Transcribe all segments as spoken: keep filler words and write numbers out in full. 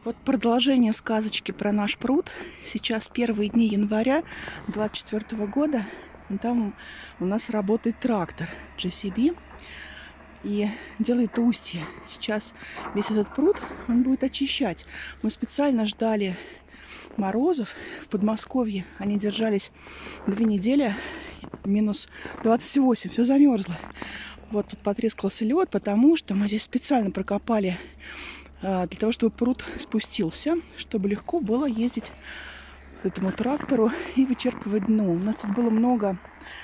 Вот продолжение сказочки про наш пруд. Сейчас первые дни января двадцать четвёртого года. Там у нас работает трактор джей си би и делает устье. Сейчас весь этот пруд он будет очищать. Мы специально ждали морозов в Подмосковье. Они держались две недели, минус двадцать восемь, все замерзло. Вот тут потрескался лед, потому что мы здесь специально прокопали для того, чтобы пруд спустился, чтобы легко было ездить этому трактору и вычерпывать дно. У нас тут было много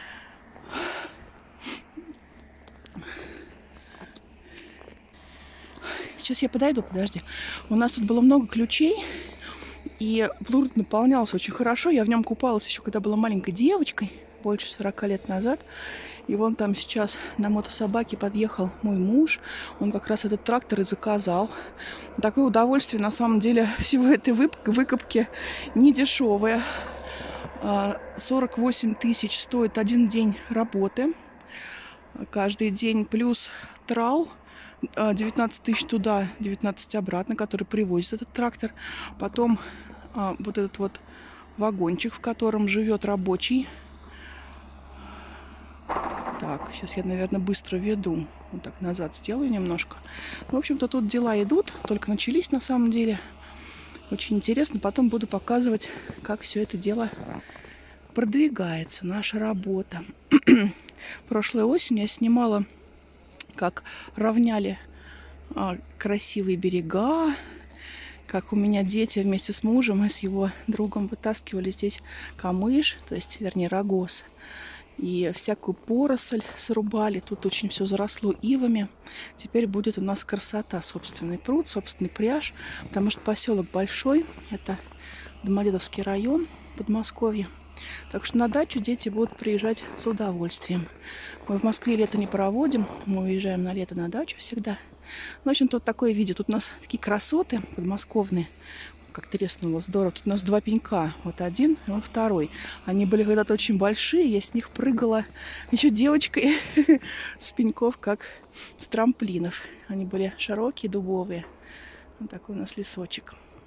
Сейчас я подойду, подожди. У нас тут было много ключей, и пруд наполнялся очень хорошо. Я в нем купалась еще, когда была маленькой девочкой, больше сорока лет назад. И вон там сейчас на мотособаке подъехал мой муж. Он как раз этот трактор и заказал. Такое удовольствие, на самом деле, всего этой выкопки не дешевое. сорок восемь тысяч стоит один день работы. Каждый день плюс трал. девятнадцать тысяч туда, девятнадцать обратно, который привозит этот трактор. Потом вот этот вот вагончик, в котором живет рабочий. Так, сейчас я, наверное, быстро веду. Вот так назад сделаю немножко. В общем-то, тут дела идут, только начались на самом деле. Очень интересно. Потом буду показывать, как все это дело продвигается, наша работа. Прошлой осенью я снимала, как равняли а, красивые берега, как у меня дети вместе с мужем и с его другом вытаскивали здесь камыш, то есть, вернее, рогоз. И всякую поросль срубали. Тут очень все заросло ивами. Теперь будет у нас красота. Собственный пруд, собственный пряж. Потому что поселок большой. Это Домодедовский район, Подмосковье. Так что на дачу дети будут приезжать с удовольствием. Мы в Москве лето не проводим. Мы уезжаем на лето на дачу всегда. В общем-то, вот такое видео. Тут у нас такие красоты подмосковные. Как треснуло, здорово. Тут у нас два пенька. Вот один, и вот второй. Они были когда-то очень большие. Я с них прыгала еще девочкой с пеньков, как с трамплинов. Они были широкие, дубовые. Вот такой у нас лесочек.